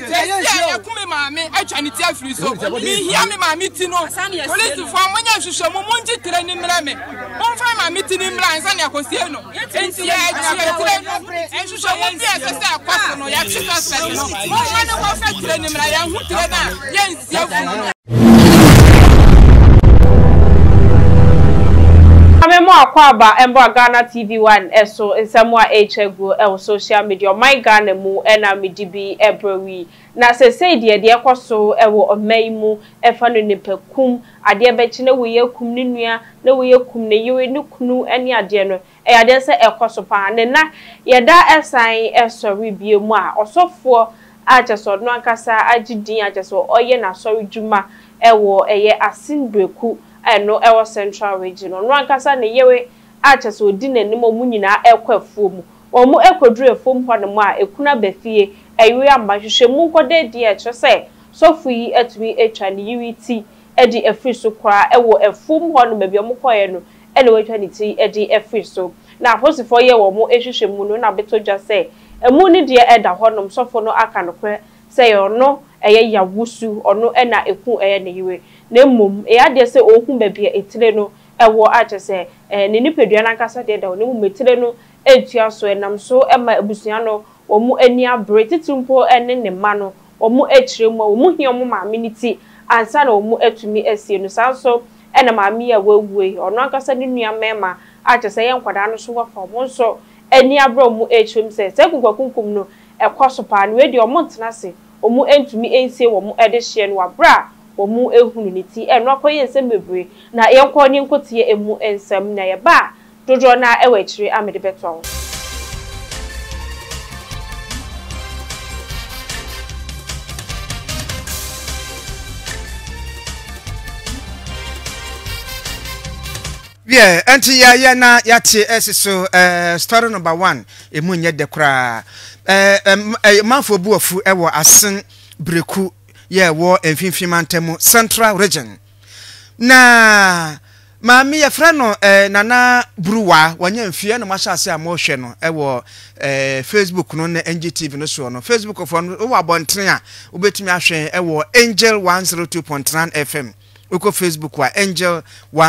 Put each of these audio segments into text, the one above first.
ya kume maame atwa ne tia firi so mi hia me maame ti no police for monya hwehwe mo munji tire ni mra me on fa maame ti ni mra ansa ne akosie no enti ya tire enhwehwe mo bi asese akwaso no ya twa sase no mo fa ne ko fa tire ni mra ya hu tire na ya nsia fu Amemo akwaba embo Ghana TV1 eso nsamwa echegu social media my Ghana mu na midibi ebrewi na sesei de ekoso ewo omaimu efa no nipakum ade bechi na we yakum ne nua na we yakum ne yewe ne kunu ene ade no ade se ekoso pa ne na yeda esan esori biemu a osofo acheso no ankasa agidin acheso oye na sori djuma ewo eye asinbreku eno ewo central region no ankasa ne yewe acheso odi nanim omu nyina ekwafuo mu omu ekodru efom ho ne mu a ekuna bafie ewe ambahwehwe mu nkode die kyese sofu yi atumi etwa ne yiwiti edi efri so kwa ewo efom ho no mabia mu koye no ene wetwa ne ti edi efri so na posifo ye wo mu ehwehwe mu no na betodwa se emu ne die eda ho no sofo no aka no kwe se yo no eye yawusu ono ena eku eye ne yiwe na mum ade se ohun babia etire no ewo achese ne nipadua na nkasa de da no metire no etua so enam so ema abusua no omu ani abre titumpo ene ne ma no omu echire mu omu hie omu maame ni ti ansa na omu atumi asie no sanso ena maame ya wawue ono ankasa ne nua mema achese ye nkwada no so wafa omu so ani abre omu echire se kukunkum no ekoso pa no we de omu ntenase omu entumi ensie wo mu ede hye no wabra omu ehunu ni ti eno akoye nsem bebre na yenko ni nkotie emu ensem na ye ba dodo na ewe chire amede beto Yeah, anti ya na yati esiso story number 1 emu nye de kra manfo buofu ewo asen breku ye wo emfimfimantemu central region na maami ya frano nana bruwa wanya mfie no mashase amohwe no ewo Facebook no na NGTV no so no Facebook of no wo abonten a obetumi ahwe ewo Angel 102.9 FM uko Facebook wa Angel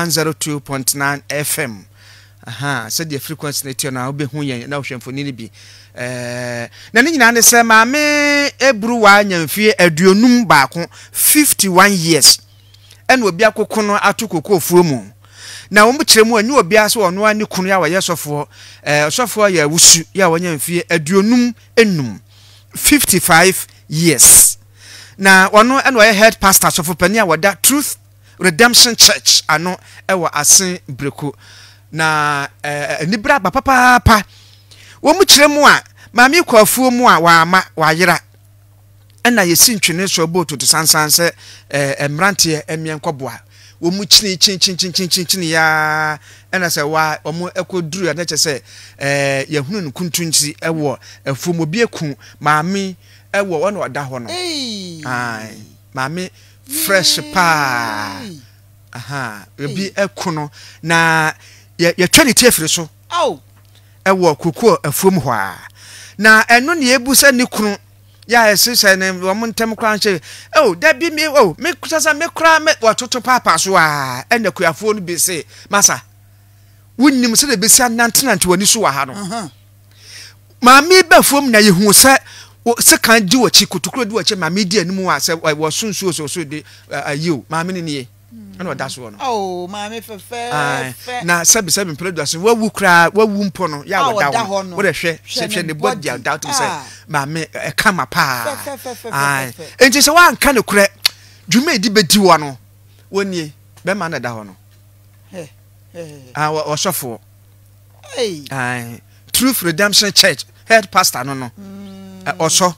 102.9 FM aha said the frequency na na obehu yen na ohwemfoni ni bi na ni nyina ne se maami ebruwa nyamfie aduonum baako 51 years ene obi akoko no atokoko ofuo mu na wo mkyeremu anyi obi aso ono ani kunu ya waye sofo sofo ya wusu ya wanyamfie aduonum enum 55 years na ono ene waye head pastor sofo pani a wada Truth Redemption Church ano ewa asen breku na nibra papa wo mkyeremu a maami kwafuo mu a wa yera ena yesi ntwene so boto to sansanse emrante emyenkoboa wo mu chini chin ya ena se wa omo ekoduru na chese yahunu nkuntunti ewo afuom obi eku maami ewo wona oda ho no ai maami fresh pa aha obi eku no na ye twani tiefiri so ewo kukuo afuom ho a na eno ne ebusa ni kunu ya esese ne wo ntem kra nche da bi me kusasa me kra me watoto papa so a ene kuafo no bi se masa wunnim se de bi se nantenante wani so wa ha no maami bafom na yehu se kan di wachi kutukuro di wachi maami di animu a se wo sunsu so de ayo maami ni ne ana wada so no maami fefe na sabi mpleduaso wawu kra wawu mpo no ya wada ho wo de hwe ne body out to say maami kama pa enti se wan ka ne kure dwuma edi bedi wo no wonie be ma na da ho no wo sofo Truth Redemption Church head pastor no oso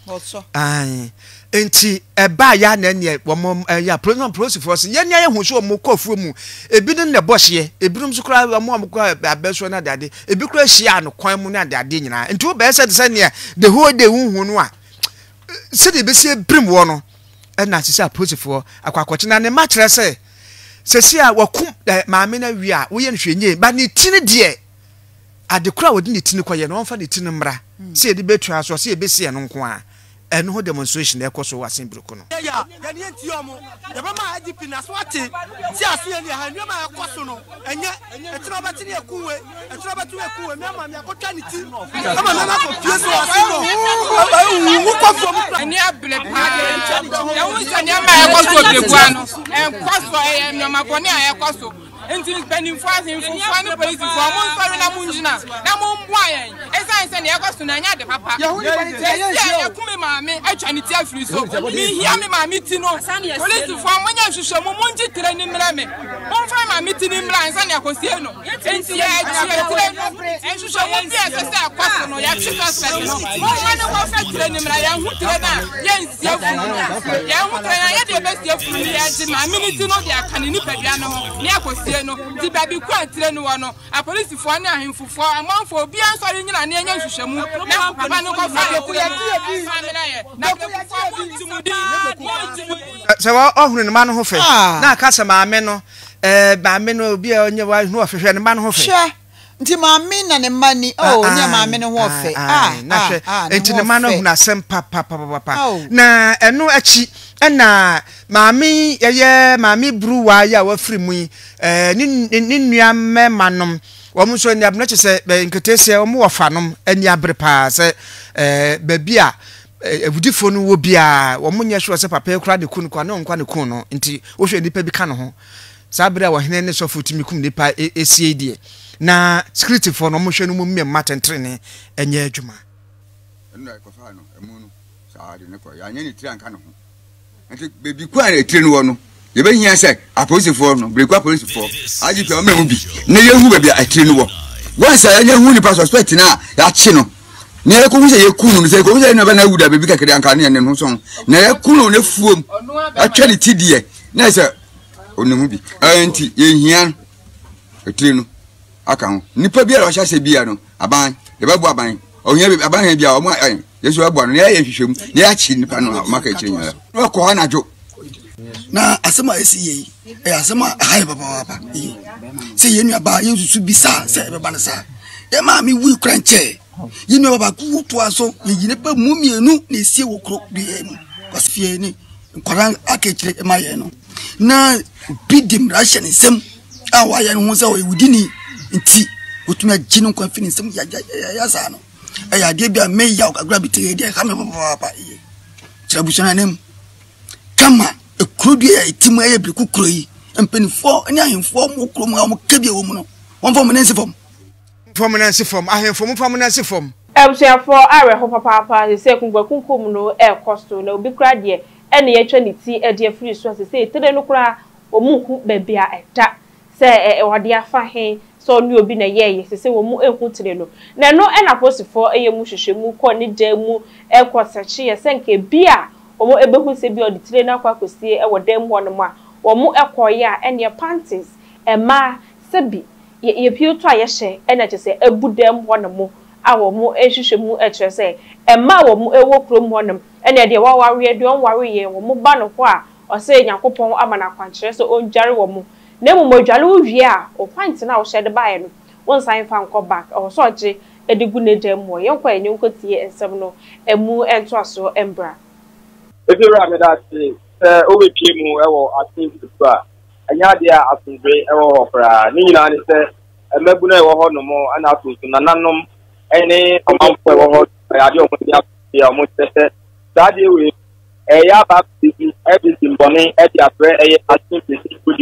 enti eba ya na ne wo ya program process for ye ne hu so mo kofuo mu ebi ne bohye ebi num so kra mo abeso na dade ebi kra hia no kwan mu na dade nyina enti wo be se ne the whole day hu no a se de be se brim wo no na se process for akwakoche na ne ma kire se a wakum maame na wi a wo ye nhwenye ba ne tini de adekura wodi ne tini koye no onfa ne tini mra se de betua so se ebesi no nko a eno ho demonstration e koso wasen broko no ya ni enti omo ya ba ma IGP na so ate ti aso ye ni ha nwa ma ekoso no enye etira ba tiri ekuwe etira ba tiri ekuwe me ama me akotwa ni ti ama na ko pie so aso no wo ko fo mu eni abele pa ya wo sani ama ekoso oblegua no enkoso e me ma boni a ekoso enti spending fast in for police for mo sorry na munjina na mo mbua yen esan na ekoso na nya de papa ya kume maame atwa ni ti afiri so mi hia me maame ti no police for mo nya hwehwe mo munji tire ni mra me mo fa maame ti ni mra ensa na akosie no enti ya tire hwehwe mo bi ese akoso no ya twa spend no mo fa no ko fa tire ni mra ya hu tire na ya nsia fu ya hu tire ya de best ya fu ni ya ti maame ni ti no de akane ni padua no ho ni akosie no ti baby ku atire no no a police for na ahemfufo amanfo obi ansori nyina na enya hwehwe mu na papa no ko fa ku ya so ohunu ne ma no ho fe na akasa maame no maame no obi onye wa no ofehwe ne ma no ho fe nti maame na ne mani onye maame no ho fe na hwe enti ne ma no hunu asem papa na eno achi na maame ye maame bruwa ya wa firi mu ni nua memanom wo so ni abno chese nketese wo mo wafanom ani abre pa se baby a ebudifo no wo bia wo mo nya hwe se papa ekura de kun kwa no nkwa ne kun no nti wo hwe nipa bi ka no ho sabre a wo hene ne sofu timi kum nipa ACCROSS na security for no mo hwe no mo mmem tentrene enye adwuma nna ko fa no emu no saade ne ko ya nya ni tiri anka no ho nti baby kwa na tiri no wo no ye be hia se apolice for no break police for IGP o memu bi ne ye hu baby a tiri no wo once ya nya hu ni pa suspect na ya chi no ne ye ko hu se ye kunu se ko hu se no ba na wuda baby kakere anka ne ne ho so na ye kunu ne fuom atwa ni tidie na se onemu bi nti ye hia tiri no aka ho nipa bia ro hya se bia no aban ye ba bu aban onye aban bia o mo yesu abu no ne ye hwehwem ne ya chi nipa no maka chiri nya no ko ha na jo na asema esi yi asema hai papa se ye nua ba yesu bisa se be ba na sa ye ma mi wi kranche ye nua baba ku to aso ye yine pa mu mienu na esie wo kro de mu kwasfie ni nkwaran akechire ma ye no na bidim rasha ni sem awa ya no so we wudini nti otuma gino confidence sem ya sa no ya de bia me ya okagura bitere de ka me papa trabusona nem kama ekrodie ya itimu ya briku kroyi empenifo ani ahemfo mo krom ha mo kabia wo mu no won fo mo nansi fom ahemfo mo fo mo nansi fom ebusiafo areho papa se kungwa kunkum no kosto na obi kra de ene ye twa ni ti e de free so se tere no kra omuhu babia eta se wade afa he so ni obi na ye se wo mu ehu tere no na no ena posifo eye mu hwehwemu ko ni da mu ekosachi ye senke bia omo ebehu se bi oditire na kwa kosie e wodem ho no ma omo ekoye a ene panties ema sebi ye pio to ayehye ene chese ebudem ho no mo a omo ehwehwemu ekyerese ema omo ewo krom ho no ene de wa ware de on ware ye omo ba no ho a ose yakopon amana kwankyere so onjare omo na mu modwale owie a o pint na o shede bae no won san fa nko back o so oje edigu ne dem ho ye nkwa enye nkotie ensem no emu ento aso embra if you run that over PM or I think the bar. And Yadia Asunbre or opera, Nina said, a Mebuna or no more, and out to Nananum, any amount for I don't want to almost said that way. A yaba everything bonnet at the affair, I think this is good.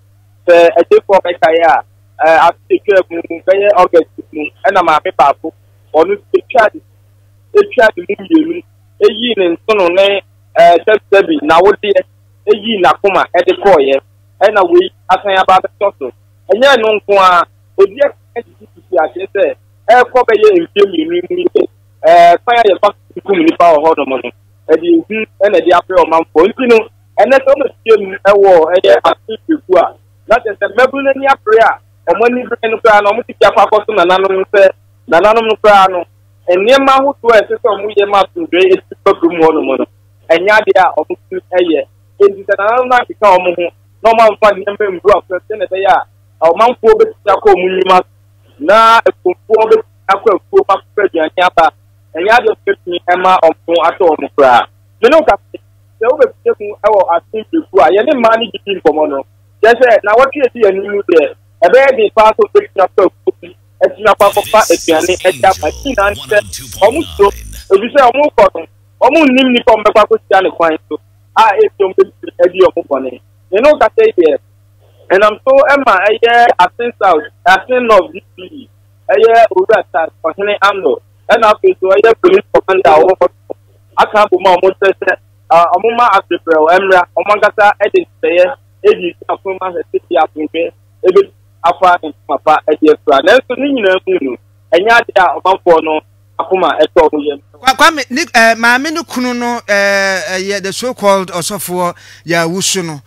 A tip for my career, I take care of very August, and I'm a paper or not to try to move you. A year and son on Sebi na wodi eyi na kuma e de koye e na we asan aba be toto enye no nko a odi e ti ase se e ko be ye mpie mi fire ye fa kum ni pa ho do mo no e di hu e na di apre o man fo nti no ene so no tie mi e wo e ye ati ku a na te se mebu na ni apre a o mo ni bre no kra na o mo ti afa koso na nanom se na nanom no kra no enne ma ho to e se so mo ye ma tundre e ti pa kum ho no mo no enya dia omutu eye enti na kika omuhu no man fa nyembe mbu afete ne be ya o man fo be tia ko munyima na ekumfu be akwa fu pa pe duanya ba ɛnya de petni ɛma ɔmo ato ɔmo kra me no ka se wo be mu ɛwɔ asimbeku a yɛne ma ne gidi nkɔmɔ no yɛ sɛ na wɔtwe esi yɛn mu de ɛbɛyɛ de pa so petna pa ku ɛtina pa pa aduane ɛda pa tina sɛ ɔmo so ebi sɛ ɔmo kɔ no ɔmo nim ni pɔm bɛkɔ akɔsia ne kwan so a efiom be edi ɔmo kɔne me no ka sɛ yɛ ɛnam so ɛma ɛyɛ asin south asin north dp ɛyɛ owura stars ɔhene ando ɛna afei so ɛyɛ police commander a wɔwɔ aka bɔ mu a ɔmo sɛ sɛ ɔmo ma afebrɛ wɔ ɛmra ɔmo ankasa ɛde nsɛyɛ edi afoma sɛ sisi afebrɛ ebe afa ntoma ɛde afura nanso ne nyinaa mu no ɛnyɛ ade a ɔmanfoɔ no afoma ɛtɔ ɔmo yɛm. Kwame maame no kunu no ɛyɛ the so called ɔsɔfoɔ yɛ awusu no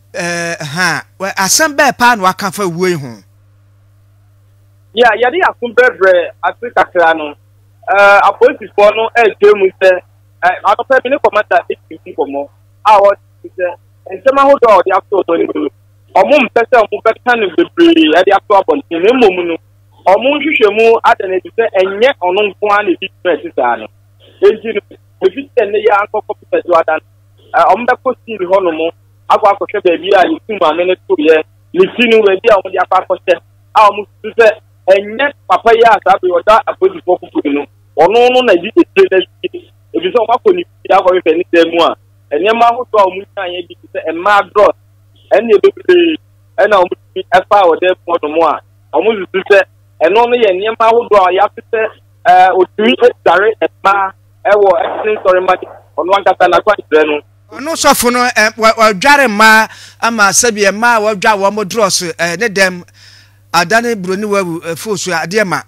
asɛm bɛɛ paa na waka fa wuo yi ho. Yeah, yɛde akombrɛbrɛ ase kakra no apolisifoɔ no ɛgye mu sɛ atɔpɛ bi ne kɔmata ɛtumi nkɔmmɔ a wɔte sɛ nsɛm ahodoɔ a wɔde ato ɔtɔ no mu ɔmo mpɛ sɛ ɔmo bɛka no bebree ɛde ato abɔnten na mmom no ɔmo nhwehwɛ mu ada no adi sɛ ɛnyɛ ɔno nko ara na ɛdi tuma ɛte saa no enti no ɛfi sɛ ne yɛ ankɔkɔ pɛsɛ do ada no ɔmo bɛkɔ sii hɔnom akɔ akɔhwɛ baabi a yɛtu maame no toyɛ ne ti no baabi a ɔmo de akɔ akɔhyɛ a ɔmo su sɛ ɛnyɛ papa yi a saa bɛ ɔda apolisifoɔ kuku no ɔno no na di etire na si ebi sɛ ɔmo akɔ ne fi akɔhwehwɛ ne dan mu a nneɛma ahodoɔ a ɔmo nyinaa yɛ bi sɛ mmaa drɔs ɛne bebree ɛna ɔmo ti ɛfa a ɔda mu ɔno mu a ɔmo susu sɛ ɛno no yɛ nneɛma ahodoɔ a yɛafe sɛ otumi esare mmaa ɛwɔ ɛsene nsɔre ma ɔno ankasa n'akwankyerɛ no. Ɔno sɔfo no ɔdware mmaa ama sɛbi mmaa wɔdwa wɔn drɔs ne dɛm adane broni wawu fosu ade ma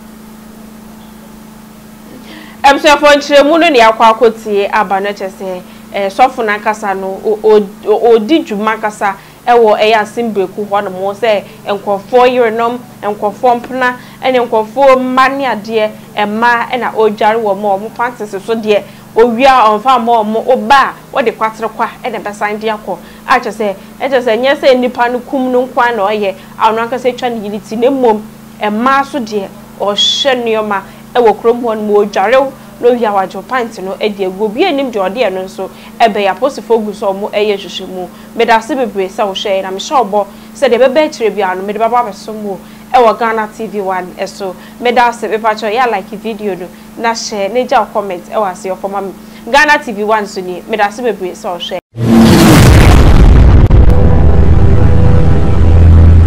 emsefo nkyeremu no ne akwa akotie aba no kyese sofo na kasa no odi dwuma kasa ewo eya simbreku ho no mo se enkofo yerenom enkofo mpna ene enkofo mane ade emma na odware wo mo panties so de owia onfa mo oba wo de kwatre kwa ene besan de akọ a kyese nye se nipa no kum no nkwa na oye anu akasa twa ne yiti na mom emma so de o hye nioma ewo krom ho no mo odware no wia wajo pant no edi ego bi enim de ode no nso ebe ya posifo gu so mo eye hwehwemu medase bebre se wo hye na me hye obo se de bebe kire bia no me de baba beso mo ewo Ghana TV 1 eso medase be pacho ya like video do na share na ja comment ewo ase ofoma Ghana TV 1 so ni medase bebre se wo hye